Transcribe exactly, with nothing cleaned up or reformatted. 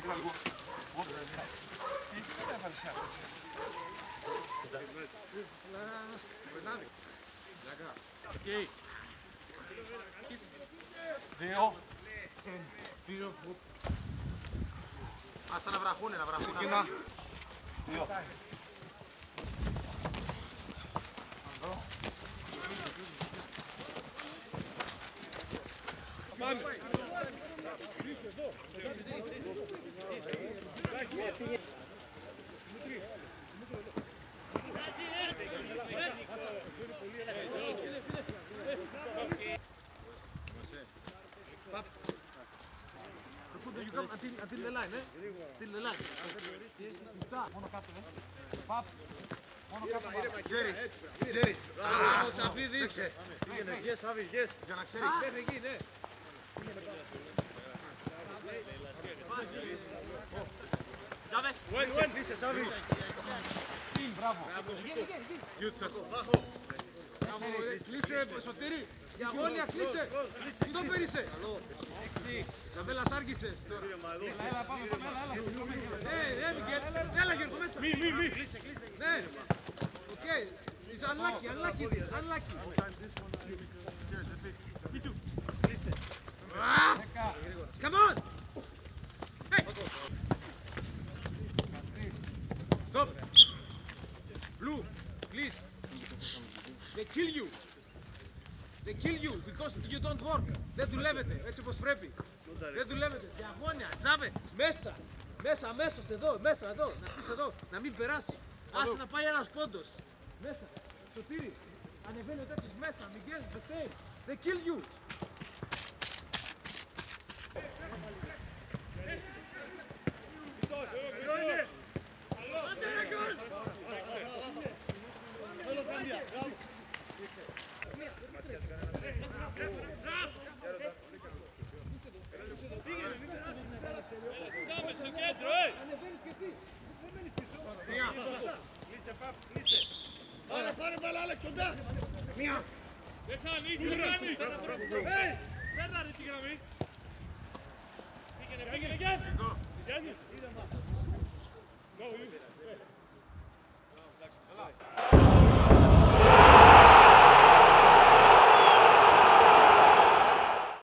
Δύο. Δύο. Άστα να βραχούνε, να βραχούνε. Ξεκινά. Δύο. Πάμε. You come until, until the line, eh? Until the line. Μόνο κάτω, ε. Παπ. Μόνο κάτω. Ξέρεις, ξέρεις. Ο Σαβίδης. Πήγαινε, yes, Σαβί, yes. Για να ξέρεις. Παίρνει εκεί, ναι. Wait, wait. Κλείσε, Σαβί. Μπράβο. Κλείσε, Σωτήρη. Διαγώνια, κλείσε. Στο πέρισε. Ζαβέλας άργησες τώρα. Έλα, πάμε στο μέλα, έλα. Ναι, ναι, έλα Γιώργο μέσα. Μη, μη, μη. Κλείσε, κλείσε. Ναι. Οκ. It's unlucky, unlucky this, unlucky. Κλείσε. Come on. Hey. Stop. Blue, please. They kill you. They kill you because you don't work. Δεν δουλεύετε έτσι όπως πρέπει. Δεν δουλεύετε. Διαγώνια, τζάβε, μέσα. Μέσα, αμέσως εδώ, μέσα εδώ. Να πεις εδώ, να μην περάσει. Άσε να πάει ένας πόντος. Μέσα. Σωτήρη. Ανεβαίνει ο τέτοιος μέσα. Μιγγέλ, the same. They kill you. Πάρε, πάρε, βάλε άλλα κοντά. Μία. Δεν χάνει, δεν χάνει. Παίρνα ρε τη γραμμή. Πήγαινε, πήγαινε, Γιάννη. Γιάννη. Go, you.